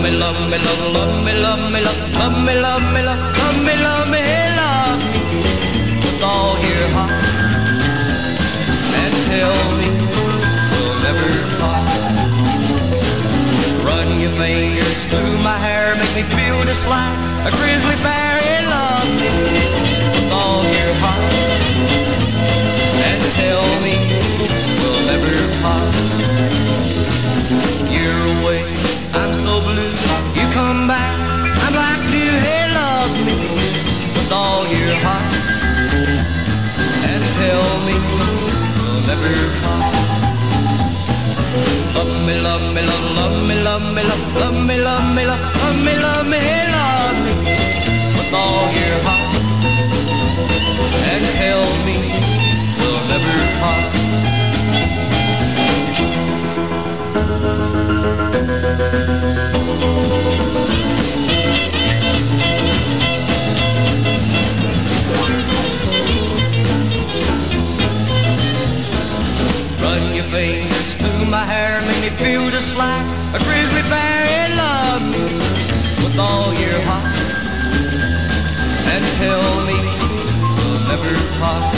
me, love me, love, love me, love me, love, love me, love me, love, love me, love me, love me with all your heart, and tell me we'll never part. Run your fingers through my hair, make me feel just like a grizzly bear. Love me with all your heart, and tell me we'll never part. You're away, I'm so blue. You come back, I'm like new. Hey, love me with all your heart, and tell me we'll never part. Love me, love me, love, love me, love me, love, love me, love me, love, love me, love me, hey, love me with all your heart, and tell me we'll never part. Run your fingers through my hair, make me feel just like a grizzly bear. Hey, love me with all your heart, and tell me we'll never part.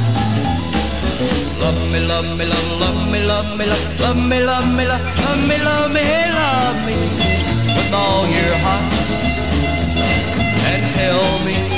Love me, love me, love, love me, love me, love, love me, love me, love, love me, love me, hey, love me with all your heart, and tell me